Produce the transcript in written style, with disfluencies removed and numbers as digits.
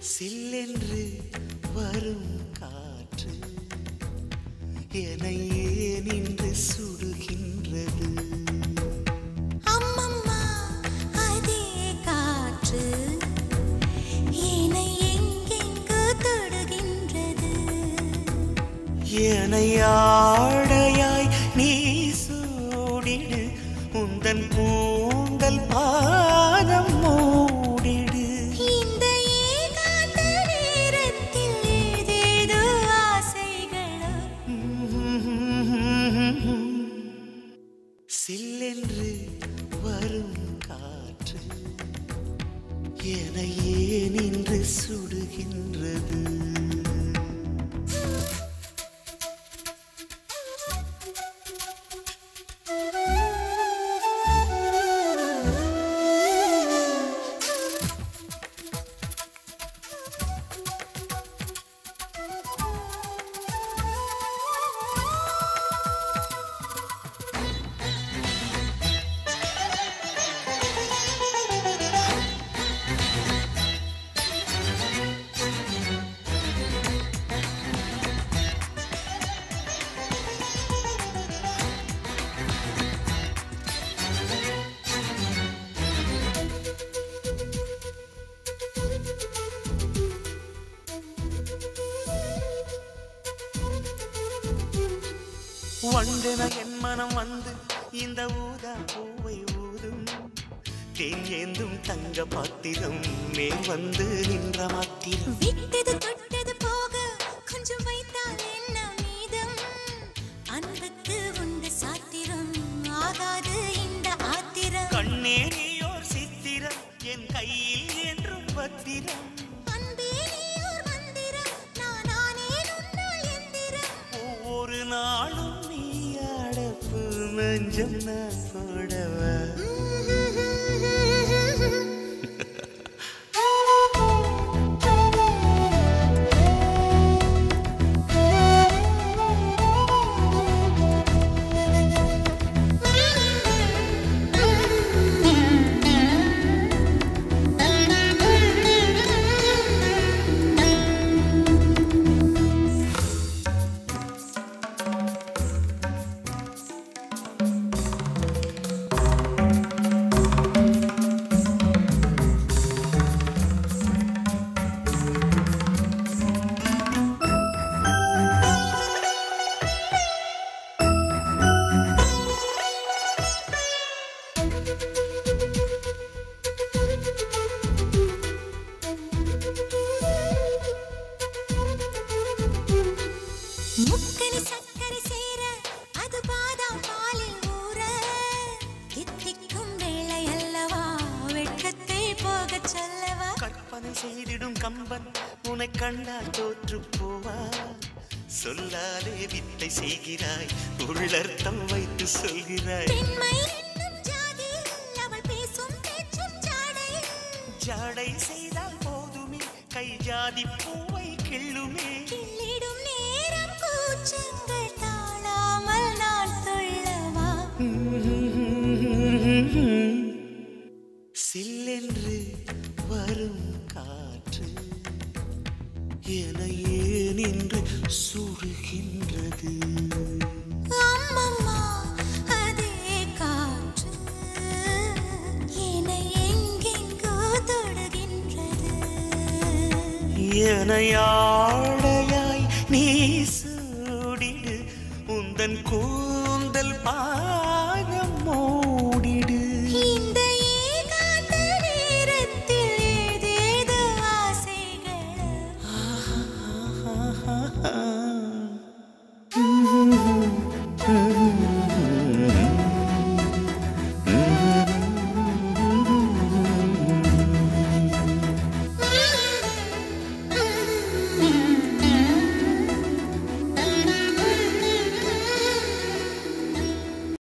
சில்லென்று வரும் காற்று என்னை ஏனின்று சுடுகின்றது. அம்மம்மா அதே காற்று என்னை எங்கெங்கு தொடுகின்றது. என்னை ஆடையாய் நீ சூடிடு, உந்தன் கூந்தல் பாதம் மூடிடு. இந்த ஏகாந்த நேரத்தில் ஏதேதோ ஆசைகளோ. சில்லென்று வரும் காற்று என்னை ஏனின்று சுடுகின்றது. வந்தென என் மனம் வந்து இந்த ஊதா பூவை ஊதும், தேன் ஏந்தும் தங்க பாத்திரம் மேல் வந்து நின்ற மாத்திரம். விட்டது தொட்டது போக கொஞ்சம் வைத்தால் என்ன மீதம்? அன்புக்கு உண்டு சாத்திரம், ஆகாது இந்த ஆத்திரம். கண்ணே நீயோர் சித்திரம், என் கையில் என்றும் பத்திரம். அன்பே நீயோர் மந்திரம், நானே உன்னால் எந்திரம். ஒவ்வொரு நாளும் நீ அடப்பு மஞ்சம் நான் போடவா? முக்கனி சக்கரை சேர அது பாதாம் பாலில் ஊற, தித்திக்கும் வேளை அல்லவா வெட்கத்தை போகச் சொல்லவா? கற்பனை செய்திடும் கம்பன் உன்னை கண்டால் தோற்று போவா? சொல்லாலே வித்தை செய்கிறாய், உள்ளர்த்தம் வைத்து சொல்கிறாய். பெண்மை என்னும் ஜாதியில் அவள் பேசும் பேச்சும் ஜாடை. ஜாடை செய்தால் போதுமே, கை ஜாதி பூவை கிள்ளுமே. கிள்ளிடும் நேரம் கூச்சங்கள் தாழாமல் நான் சொல்லவா? சில்லென்று வரும் காற்று என்னை ஏனின்று சுடுகின்றது. அம்மம்மா அதே காற்று என்னை எங்கெங்கோ தொடுகின்றது. என்னை ஆடையாய் நீ சூடிடு, உந்தன் கூ